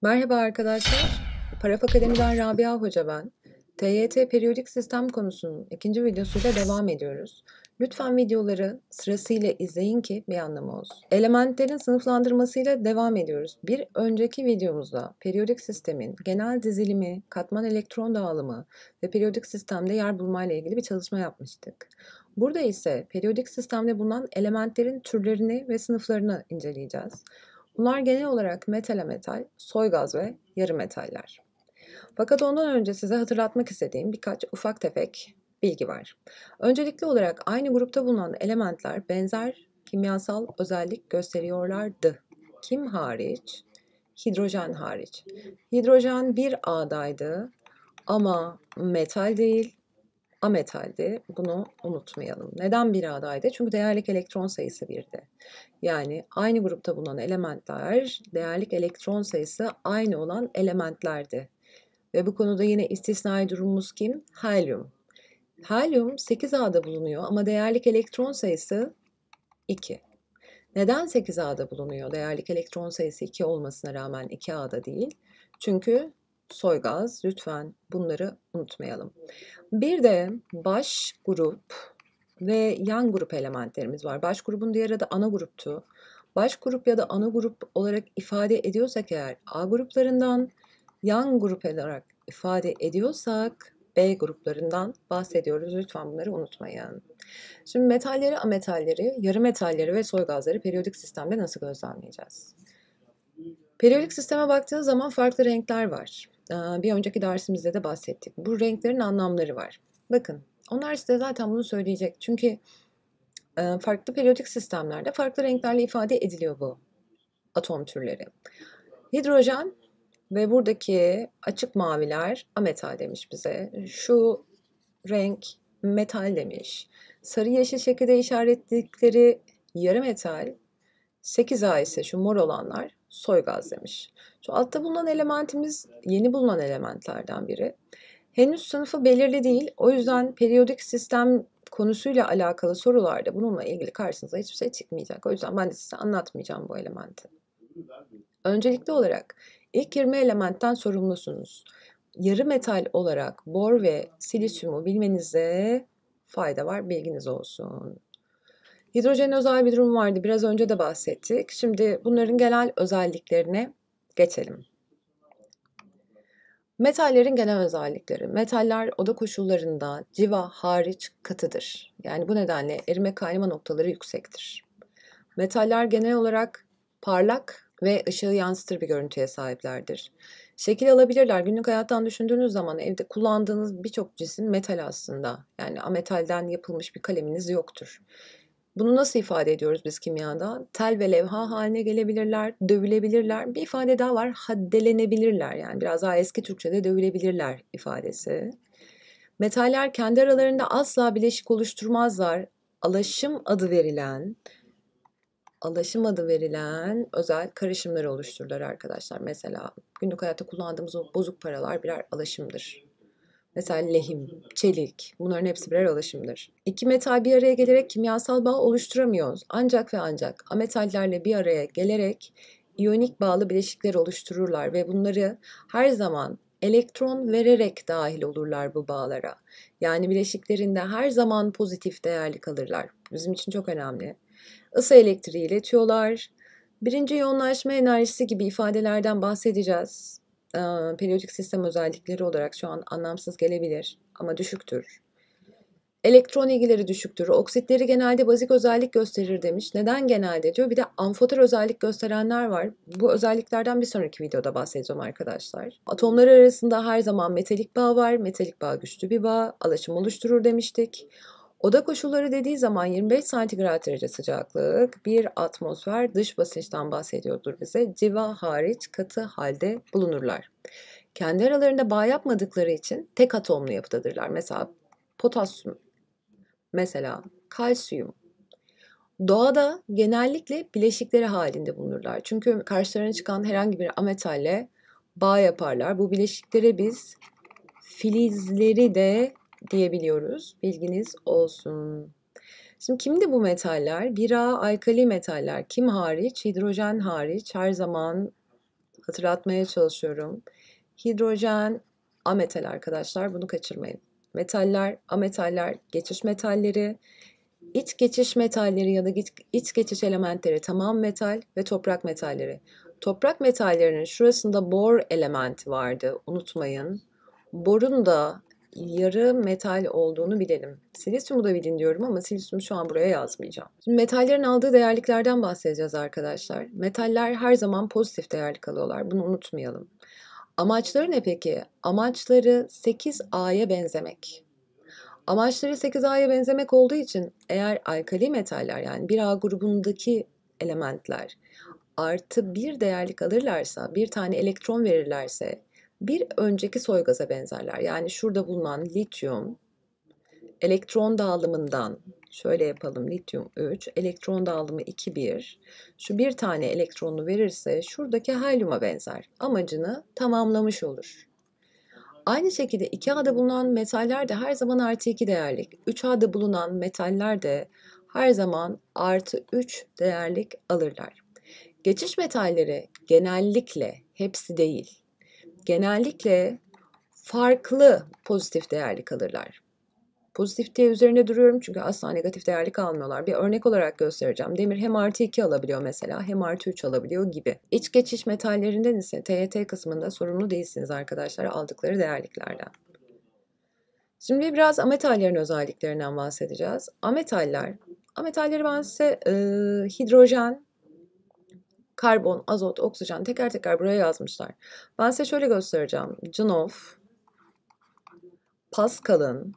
Merhaba arkadaşlar. Paraf Akademi'den Rabia Hoca ben. TYT periyodik sistem konusunun ikinci videosuyla devam ediyoruz. Lütfen videoları sırasıyla izleyin ki bir anlamı olsun. Elementlerin sınıflandırmasıyla devam ediyoruz. Bir önceki videomuzda periyodik sistemin genel dizilimi, katman elektron dağılımı ve periyodik sistemde yer bulma ile ilgili bir çalışma yapmıştık. Burada ise periyodik sistemde bulunan elementlerin türlerini ve sınıflarını inceleyeceğiz. Bunlar genel olarak metale metal, soygaz ve yarı metaller. Fakat ondan önce size hatırlatmak istediğim birkaç ufak tefek bilgi var. Öncelikli olarak aynı grupta bulunan elementler benzer kimyasal özellik gösteriyorlardı. Kim hariç? Hidrojen hariç. Hidrojen bir A'daydı ama metal değil, ametaldi. Bunu unutmayalım. Neden bir A'daydı? Çünkü değerlik elektron sayısı 1'di. Yani aynı grupta bulunan elementler değerlik elektron sayısı aynı olan elementlerdi. Ve bu konuda yine istisnai durumumuz kim? Helyum. Helyum 8A'da bulunuyor ama değerlik elektron sayısı 2. Neden 8A'da bulunuyor? Değerlik elektron sayısı 2 olmasına rağmen 2A'da değil. Çünkü soygaz, lütfen bunları unutmayalım. Bir de baş grup ve yan grup elementlerimiz var. Baş grubun diğer adı ana gruptu. Baş grup ya da ana grup olarak ifade ediyorsak eğer A gruplarından, yan grup olarak ifade ediyorsak B gruplarından bahsediyoruz. Lütfen bunları unutmayın. Şimdi metalleri, ametalleri, yarı metalleri ve soygazları periyodik sistemde nasıl gözlemleyeceğiz? Periyodik sisteme baktığınız zaman farklı renkler var. Bir önceki dersimizde de bahsettik. Bu renklerin anlamları var. Bakın, onlar size zaten bunu söyleyecek. Çünkü farklı periyodik sistemlerde farklı renklerle ifade ediliyor bu atom türleri. Hidrojen ve buradaki açık maviler ametal demiş bize. Şu renk metal demiş. Sarı yeşil şekilde işaretledikleri yarı metal, 8A ise şu mor olanlar soygaz demiş. Şu altta bulunan elementimiz yeni bulunan elementlerden biri. Henüz sınıfı belirli değil. O yüzden periyodik sistem konusuyla alakalı sorularda bununla ilgili karşınıza hiçbir şey çıkmayacak. O yüzden ben de size anlatmayacağım bu elementi. Öncelikli olarak ilk 20 elementten sorumlusunuz. Yarı metal olarak bor ve silisyumu bilmenize fayda var, bilginiz olsun. Hidrojen özel bir durum vardı, biraz önce de bahsettik. Şimdi bunların genel özelliklerine geçelim. Metallerin genel özellikleri. Metaller oda koşullarında civa hariç katıdır. Yani bu nedenle erime kaynama noktaları yüksektir. Metaller genel olarak parlak ve ışığı yansıtır bir görüntüye sahiplerdir. Şekil alabilirler. Günlük hayattan düşündüğünüz zaman evde kullandığınız birçok cisim metal aslında. Yani ametalden yapılmış bir kaleminiz yoktur. Bunu nasıl ifade ediyoruz biz kimyada? Tel ve levha haline gelebilirler, dövülebilirler. Bir ifade daha var, haddelenebilirler. Yani biraz daha eski Türkçe'de dövülebilirler ifadesi. Metaller kendi aralarında asla bileşik oluşturmazlar. Alaşım adı verilen özel karışımları oluştururlar arkadaşlar. Mesela günlük hayatta kullandığımız o bozuk paralar birer alaşımdır. Mesela lehim, çelik, bunların hepsi birer alaşımdır. İki metal bir araya gelerek kimyasal bağ oluşturamıyoruz. Ancak ve ancak ametallerle bir araya gelerek iyonik bağlı bileşikler oluştururlar ve bunları her zaman elektron vererek dahil olurlar bu bağlara. Yani bileşiklerinde her zaman pozitif değerli kalırlar. Bizim için çok önemli. Isı elektriği iletiyorlar. Birinci yoğunlaşma enerjisi gibi ifadelerden bahsedeceğiz. Periyodik sistem özellikleri olarak şu an anlamsız gelebilir ama düşüktür. Elektron ilgileri düşüktür. Oksitleri genelde bazik özellik gösterir demiş. Neden genelde diyor. Bir de amfoter özellik gösterenler var. Bu özelliklerden bir sonraki videoda bahsedeceğim arkadaşlar. Atomlar arasında her zaman metalik bağ var. Metalik bağ güçlü bir bağ. Alaşım oluşturur demiştik. Oda koşulları dediği zaman 25 santigrat derece sıcaklık, bir atmosfer dış basınçtan bahsediyordur bize. Civa hariç katı halde bulunurlar. Kendi aralarında bağ yapmadıkları için tek atomlu yapıdadırlar. Mesela potasyum, mesela kalsiyum. Doğada genellikle bileşikleri halinde bulunurlar. Çünkü karşılarına çıkan herhangi bir ametalle bağ yaparlar. Bu bileşiklere biz filizleri de diyebiliyoruz. Bilginiz olsun. Şimdi kimdi bu metaller? 1A alkali metaller. Kim hariç? Hidrojen hariç. Her zaman hatırlatmaya çalışıyorum. Hidrojen ametal arkadaşlar, bunu kaçırmayın. Metaller, ametaller, geçiş metalleri, iç geçiş metalleri ya da iç geçiş elementleri tamam metal ve toprak metalleri. Toprak metallerinin şurasında bor elementi vardı, unutmayın. Borun da yarı metal olduğunu bilelim. Silisyumu da bilin diyorum ama silisyumu şu an buraya yazmayacağım. Şimdi metallerin aldığı değerliklerden bahsedeceğiz arkadaşlar. Metaller her zaman pozitif değerlik alıyorlar. Bunu unutmayalım. Amaçları ne peki? Amaçları 8A'ya benzemek. Amaçları 8A'ya benzemek olduğu için eğer alkali metaller yani 1A grubundaki elementler artı bir değerlik alırlarsa, bir tane elektron verirlerse bir önceki soy gaza benzerler. Yani şurada bulunan lityum elektron dağılımından şöyle yapalım, lityum 3, elektron dağılımı 2, 1. Şu bir tane elektronu verirse şuradaki helyuma benzer. Amacını tamamlamış olur. Aynı şekilde 2A'da bulunan metaller de her zaman artı 2 değerlik. 3A'da bulunan metaller de her zaman artı 3 değerlik alırlar. Geçiş metalleri genellikle, hepsi değil, genellikle farklı pozitif değerlik alırlar. Pozitif diye üzerinde duruyorum çünkü asla negatif değerlik almıyorlar. Bir örnek olarak göstereceğim. Demir hem artı 2 alabiliyor mesela hem artı 3 alabiliyor gibi. İç geçiş metallerinden ise TYT kısmında sorumlu değilsiniz arkadaşlar aldıkları değerliklerden. Şimdi biraz ametallerin özelliklerinden bahsedeceğiz. Ametalleri ben size hidrojen, karbon, azot, oksijen teker teker buraya yazmışlar. Ben size şöyle göstereceğim. Canov, Pascal'ın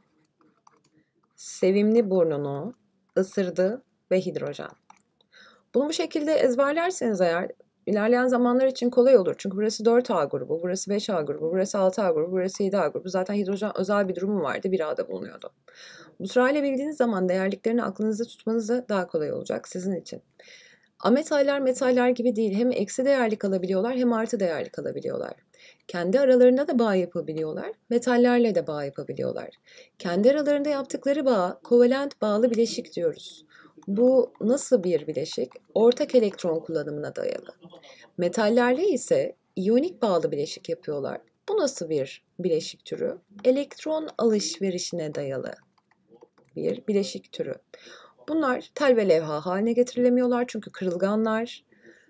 sevimli burnunu ısırdı ve hidrojen. Bunu bu şekilde ezberlerseniz eğer ilerleyen zamanlar için kolay olur. Çünkü burası 4A grubu, burası 5A grubu, burası 6A grubu, burası 7A grubu. Zaten hidrojen özel bir durumu vardı, 1A'da bulunuyordu. Bu sırayla bildiğiniz zaman değerliklerini aklınızda tutmanız da daha kolay olacak sizin için. Ametaller metaller gibi değil. Hem eksi değerlik alabiliyorlar hem artı değerlik alabiliyorlar. Kendi aralarında da bağ yapabiliyorlar. Metallerle de bağ yapabiliyorlar. Kendi aralarında yaptıkları bağ kovalent bağlı bileşik diyoruz. Bu nasıl bir bileşik? Ortak elektron kullanımına dayalı. Metallerle ise iyonik bağlı bileşik yapıyorlar. Bu nasıl bir bileşik türü? Elektron alışverişine dayalı bir bileşik türü. Bunlar tel ve levha haline getirilemiyorlar çünkü kırılganlar.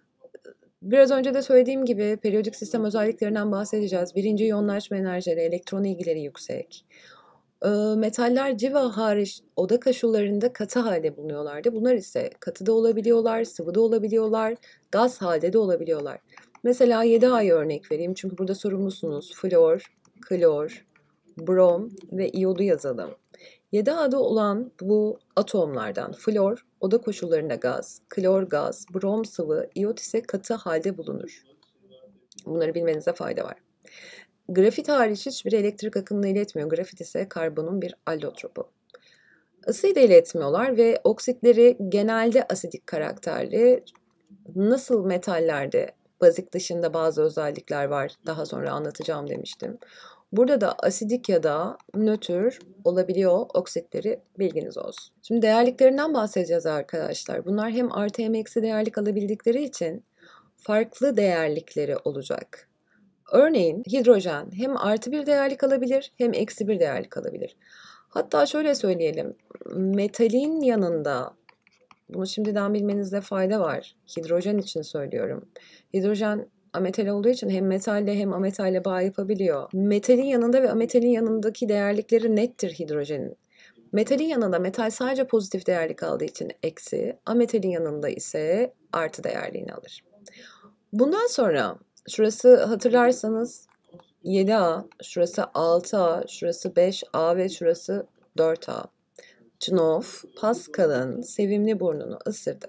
Biraz önce de söylediğim gibi periyodik sistem özelliklerinden bahsedeceğiz. Birinci iyonlaşma enerjileri, elektron ilgileri yüksek. Metaller civa hariç oda koşullarında katı halde bulunuyorlardı. Bunlar ise katıda olabiliyorlar, sıvıda olabiliyorlar, gaz halde de olabiliyorlar. Mesela 7A'ya örnek vereyim çünkü burada sorumlusunuz. Flor, klor, brom ve iyodu yazalım. 7A'da olan bu atomlardan flor oda koşullarında gaz, klor gaz, brom sıvı, iyot ise katı halde bulunur. Bunları bilmenize fayda var. Grafit hariç hiçbir elektrik akımını iletmiyor. Grafit ise karbonun bir allotropu. Isıyı da iletmiyorlar ve oksitleri genelde asidik karakterli. Nasıl metallerde bazik dışında bazı özellikler var, daha sonra anlatacağım demiştim. Burada da asidik ya da nötr olabiliyor oksitleri, bilginiz olsun. Şimdi değerliklerinden bahsedeceğiz arkadaşlar. Bunlar hem artı hem eksi değerlik alabildikleri için farklı değerlikleri olacak. Örneğin hidrojen hem artı bir değerlik alabilir hem eksi bir değerlik alabilir. Hatta şöyle söyleyelim, metalin yanında, bunu şimdiden bilmenizde fayda var. Hidrojen için söylüyorum. Hidrojen ametal olduğu için hem metalle hem ametalle bağ yapabiliyor. Metalin yanında ve ametalin yanındaki değerlikleri nettir hidrojenin. Metalin yanında metal sadece pozitif değerlik aldığı için eksi, ametalin yanında ise artı değerliğini alır. Bundan sonra şurası hatırlarsanız 7A, şurası 6A, şurası 5A ve şurası 4A. Canov, Pascal'ın sevimli burnunu ısırdı.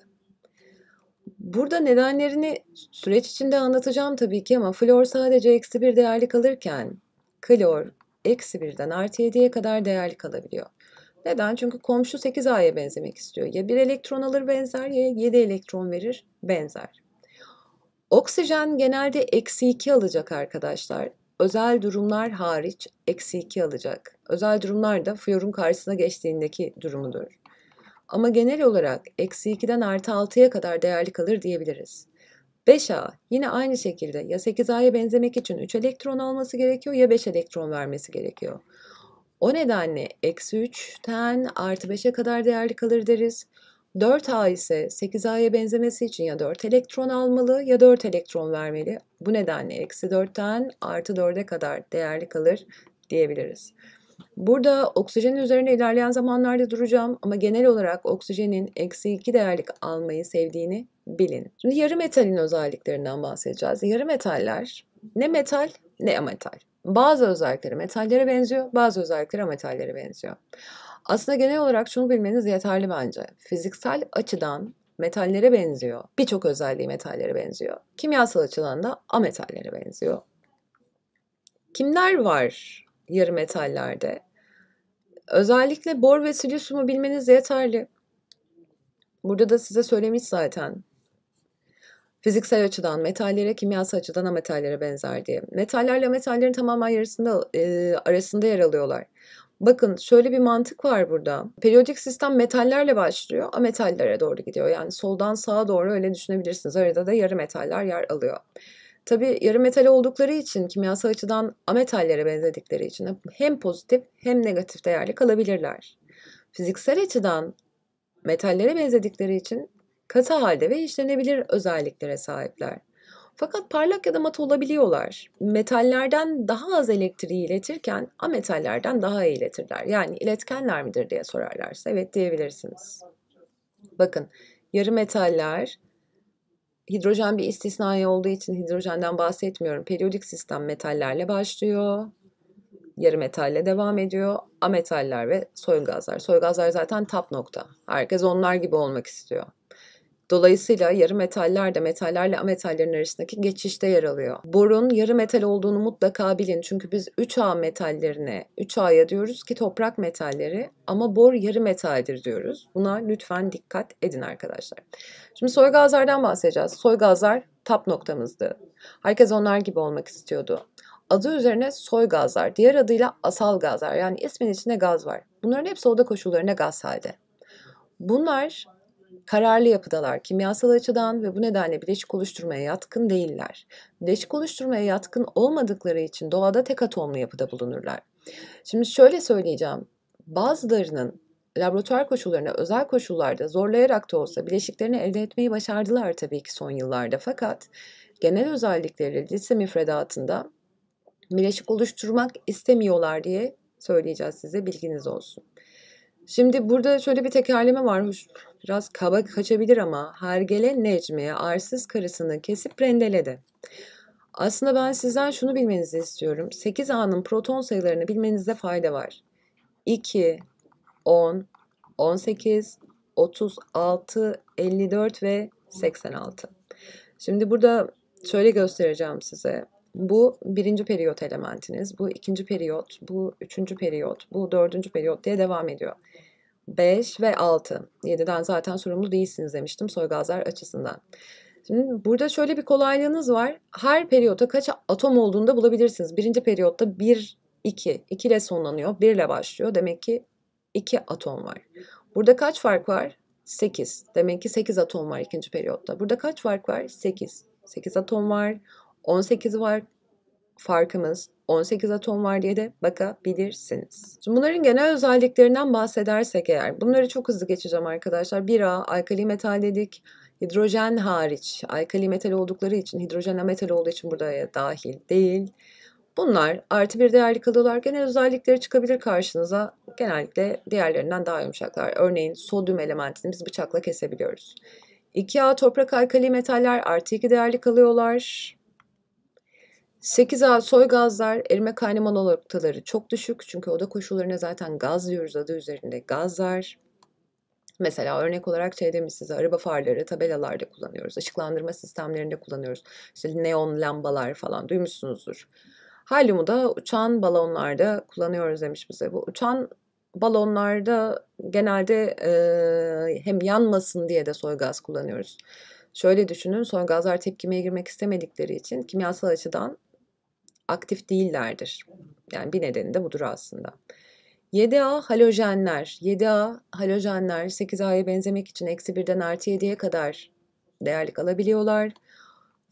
Burada nedenlerini süreç içinde anlatacağım tabii ki ama flor sadece eksi bir değerlik alırken klor eksi birden artı 7'ye kadar değerlik alabiliyor. Neden? Çünkü komşu 8A'ya benzemek istiyor. Ya bir elektron alır benzer ya 7 elektron verir benzer. Oksijen genelde eksi 2 alacak arkadaşlar. Özel durumlar hariç eksi 2 alacak. Özel durumlar da florun karşısına geçtiğindeki durumudur. Ama genel olarak eksi 2'den artı 6'ya kadar değerlik alır diyebiliriz. 5A yine aynı şekilde ya 8A'ya benzemek için 3 elektron alması gerekiyor ya 5 elektron vermesi gerekiyor. O nedenle eksi 3'ten artı 5'e kadar değerli kalır deriz. 4A ise 8A'ya benzemesi için ya 4 elektron almalı ya 4 elektron vermeli. Bu nedenle eksi 4'ten artı 4'e kadar değerli kalır diyebiliriz. Burada oksijenin üzerine ilerleyen zamanlarda duracağım ama genel olarak oksijenin eksi 2 değerlik almayı sevdiğini bilin. Şimdi yarı metalin özelliklerinden bahsedeceğiz. Yarı metaller ne metal ne ametal. Bazı özellikleri metallere benziyor, bazı özellikleri ametallere benziyor. Aslında genel olarak şunu bilmeniz yeterli bence. Fiziksel açıdan metallere benziyor. Birçok özelliği metallere benziyor. Kimyasal açıdan da ametallere benziyor. Kimler var yarı metallerde? Özellikle bor ve silisyumu bilmeniz yeterli. Burada da size söylemiş zaten. Fiziksel açıdan metallere, kimyasal açıdan ametallere benzer diye. Metallerle ametallerin tamamen arasında yer alıyorlar. Bakın şöyle bir mantık var burada. Periyodik sistem metallerle başlıyor, ametallere doğru gidiyor. Yani soldan sağa doğru öyle düşünebilirsiniz. Arada da yarı metaller yer alıyor. Tabii yarı metal oldukları için, kimyasal açıdan ametallere benzedikleri için hem pozitif hem negatif değerli kalabilirler. Fiziksel açıdan metallere benzedikleri için katı halde ve işlenebilir özelliklere sahipler. Fakat parlak ya da mat olabiliyorlar. Metallerden daha az elektriği iletirken ametallerden daha iyi iletirler. Yani iletkenler midir diye sorarlarsa evet diyebilirsiniz. Bakın yarı metaller, hidrojen bir istisnai olduğu için hidrojenden bahsetmiyorum. Periyodik sistem metallerle başlıyor. Yarı metalle devam ediyor. Ametaller ve soy gazlar. Soy gazlar zaten tap nokta. Herkes onlar gibi olmak istiyor. Dolayısıyla yarı metaller de metallerle ametallerin arasındaki geçişte yer alıyor. Borun yarı metal olduğunu mutlaka bilin. Çünkü biz 3A metallerine 3A'ya diyoruz ki toprak metalleri ama bor yarı metaldir diyoruz. Buna lütfen dikkat edin arkadaşlar. Şimdi soy gazlardan bahsedeceğiz. Soy gazlar tap noktamızdı. Herkes onlar gibi olmak istiyordu. Adı üzerine soy gazlar, diğer adıyla asal gazlar, yani ismin içinde gaz var. Bunların hepsi oda koşullarına gaz halde. Bunlar kararlı yapıdalar kimyasal açıdan ve bu nedenle bileşik oluşturmaya yatkın değiller. Bileşik oluşturmaya yatkın olmadıkları için doğada tek atomlu yapıda bulunurlar. Şimdi şöyle söyleyeceğim. Bazılarının laboratuvar koşullarına özel koşullarda zorlayarak da olsa bileşiklerini elde etmeyi başardılar tabii ki son yıllarda. Fakat genel özellikleri lise müfredatında bileşik oluşturmak istemiyorlar diye söyleyeceğiz size, bilginiz olsun. Şimdi burada şöyle bir tekerleme var. Biraz kaba kaçabilir ama Hergele Necmiye arsız karısını kesip rendeledi. Aslında ben sizden şunu bilmenizi istiyorum. 8A'nın proton sayılarını bilmenizde fayda var. 2, 10, 18, 36, 54 ve 86. Şimdi burada şöyle göstereceğim size. Bu birinci periyot elementiniz, bu ikinci periyot, bu üçüncü periyot, bu dördüncü periyot diye devam ediyor. 5 ve 6. 7'den zaten sorumlu değilsiniz demiştim soy gazlar açısından. Şimdi burada şöyle bir kolaylığınız var. Her periyotta kaç atom olduğunu da bulabilirsiniz. Birinci periyotta 1, 2. 2 ile sonlanıyor. 1 ile başlıyor. Demek ki 2 atom var. Burada kaç fark var? 8. Demek ki 8 atom var ikinci periyotta. Burada kaç fark var? 8. 8 atom var. 18 var farkımız. 18 atom var diye de bakabilirsiniz. Şimdi bunların genel özelliklerinden bahsedersek eğer, bunları çok hızlı geçeceğim arkadaşlar. 1A alkali metal dedik. Hidrojen hariç alkali metal oldukları için, hidrojen ametal olduğu için burada dahil değil. Bunlar artı bir değerli kalıyorlar. Genel özellikleri çıkabilir karşınıza. Genellikle diğerlerinden daha yumuşaklar. Örneğin sodyum elementini biz bıçakla kesebiliyoruz. 2A toprak alkali metaller artı 2 değerli kalıyorlar. 8A soy gazlar, erime kaynama noktaları çok düşük. Çünkü oda koşullarına zaten gaz diyoruz, adı üzerinde gazlar. Mesela örnek olarak şey demiş size, araba farları tabelalarda kullanıyoruz. Işıklandırma sistemlerinde kullanıyoruz. İşte neon lambalar falan duymuşsunuzdur. Helyumu da uçan balonlarda kullanıyoruz demiş bize. Bu uçan balonlarda genelde hem yanmasın diye de soy gaz kullanıyoruz. Şöyle düşünün, soy gazlar tepkimeye girmek istemedikleri için kimyasal açıdan aktif değillerdir. Yani bir nedeni de budur aslında. 7A halojenler. 7A halojenler 8A'ya benzemek için eksi 1'den artı 7'ye kadar değerlik alabiliyorlar.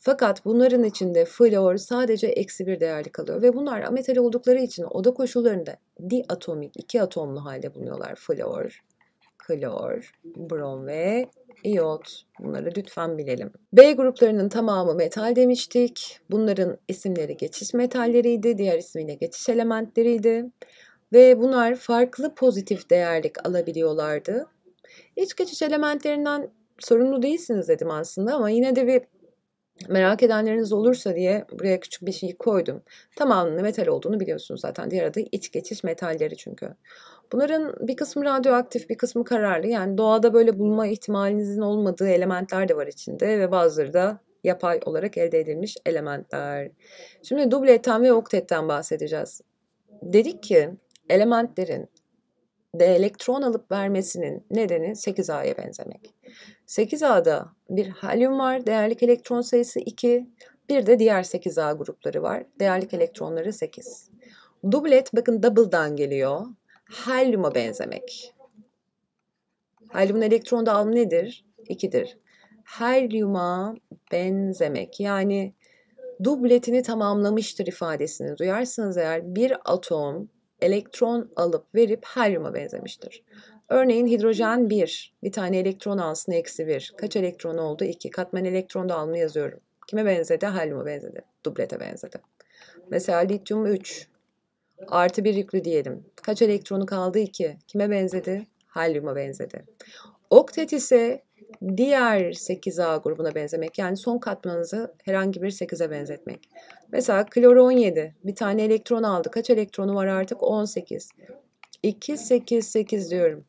Fakat bunların içinde flor sadece -1 değerlik alıyor ve bunlar ametal oldukları için oda koşullarında diatomik, 2 atomlu halde bulunuyorlar. Flor, klor, brom ve iyot. Bunları lütfen bilelim. B gruplarının tamamı metal demiştik. Bunların isimleri geçiş metalleriydi. Diğer ismiyle geçiş elementleriydi. Ve bunlar farklı pozitif değerlik alabiliyorlardı. İç geçiş elementlerinden sorumlu değilsiniz dedim aslında ama yine de bir merak edenleriniz olursa diye buraya küçük bir şey koydum. Tamamının metal olduğunu biliyorsunuz zaten. Diğer adı iç geçiş metalleri çünkü. Bunların bir kısmı radyoaktif, bir kısmı kararlı. Yani doğada böyle bulma ihtimalinizin olmadığı elementler de var içinde ve bazıları da yapay olarak elde edilmiş elementler. Şimdi dubletten ve oktetten bahsedeceğiz. Dedik ki elementlerin de elektron alıp vermesinin nedeni 8A'ya benzemek. 8A'da bir helyum var, değerlik elektron sayısı 2. Bir de diğer 8A grupları var, değerlik elektronları 8. Dublet bakın double'dan geliyor. Helyuma benzemek. Helyumun elektron dağılımı nedir? 2'dir. Helyuma benzemek. Yani dubletini tamamlamıştır ifadesini duyarsanız eğer bir atom elektron alıp verip helyuma benzemiştir. Örneğin hidrojen 1, bir tane elektron alsın -1. Kaç elektron oldu? 2. Katman elektron dağılımını yazıyorum. Kime benzedi? Helyuma benzedi. Dublete benzedi. Mesela lityum 3. +1 yüklü diyelim. Kaç elektronu kaldı? 2. Kime benzedi? Helyuma benzedi. Oktet ise diğer 8A grubuna benzemek. Yani son katmanınızı herhangi bir 8'e benzetmek. Mesela klor 17. Bir tane elektron aldı. Kaç elektronu var artık? 18. 2, 8, 8 diyorum.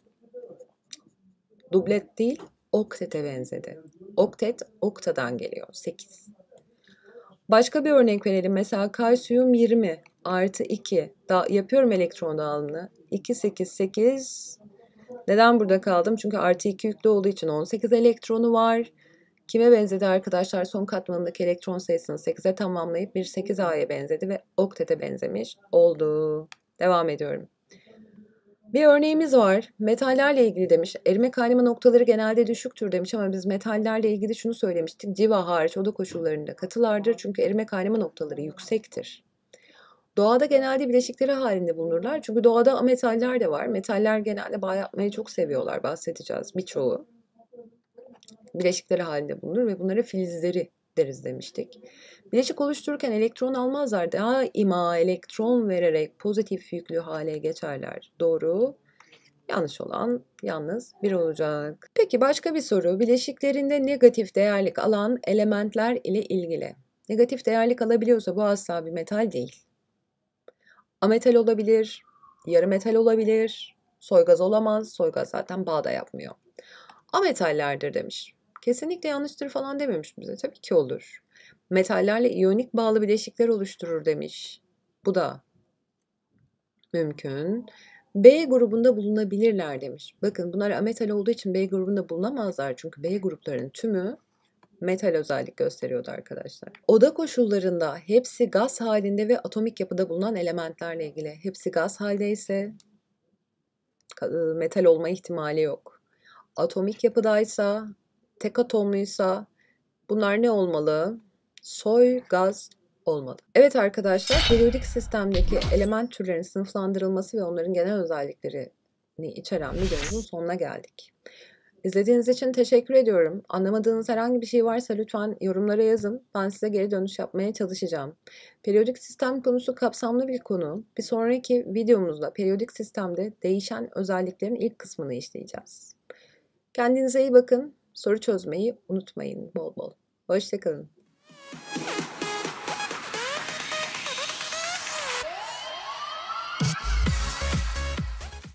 Dublet değil, oktete benzedi. Oktet, oktadan geliyor. 8. Başka bir örnek verelim. Mesela kalsiyum 20 +2. Yapıyorum elektron dağılımını. 2, 8, 8. Neden burada kaldım? Çünkü +2 yüklü olduğu için 18 elektronu var. Kime benzedi arkadaşlar? Son katmanındaki elektron sayısını 8'e tamamlayıp bir 8A'ya benzedi ve oktete benzemiş oldu. Devam ediyorum. Bir örneğimiz var. Metallerle ilgili demiş. Erime kaynama noktaları genelde düşüktür demiş ama biz metallerle ilgili şunu söylemiştik. Civa hariç oda koşullarında katılardır çünkü erime kaynama noktaları yüksektir. Doğada genelde bileşikleri halinde bulunurlar. Çünkü doğada ametaller de var. Metaller genelde bağ yapmayı çok seviyorlar. Bahsedeceğiz birçoğu. Bileşikleri halinde bulunur ve bunlara filizleri deriz demiştik. Bileşik oluştururken elektron almazlar. Daima elektron vererek pozitif yüklü hale geçerler. Doğru. Yanlış olan yalnız 1 olacak. Peki başka bir soru. Bileşiklerinde negatif değerlik alan elementler ile ilgili. Negatif değerlik alabiliyorsa bu asla bir metal değil. Ametal olabilir, yarı metal olabilir, soygaz olamaz. Soygaz zaten bağ da yapmıyor. Ametallerdir demiş. Kesinlikle yanlıştır falan dememiş bize. Tabii ki olur. Metallerle iyonik bağlı bileşikler oluşturur demiş. Bu da mümkün. B grubunda bulunabilirler demiş. Bakın bunlar ametal olduğu için B grubunda bulunamazlar. Çünkü B gruplarının tümü metal özellik gösteriyordu arkadaşlar. Oda koşullarında hepsi gaz halinde ve atomik yapıda bulunan elementlerle ilgili. Hepsi gaz halde ise metal olma ihtimali yok. Atomik yapıdaysa, tek atomluysa bunlar ne olmalı? Soy gaz olmalı. Evet arkadaşlar, periyodik sistemdeki element türlerinin sınıflandırılması ve onların genel özelliklerini içeren videomuzun sonuna geldik. İzlediğiniz için teşekkür ediyorum. Anlamadığınız herhangi bir şey varsa lütfen yorumlara yazın. Ben size geri dönüş yapmaya çalışacağım. Periyodik sistem konusu kapsamlı bir konu. Bir sonraki videomuzda periyodik sistemde değişen özelliklerin ilk kısmını işleyeceğiz. Kendinize iyi bakın. Soru çözmeyi unutmayın bol bol. Hoşça kalın.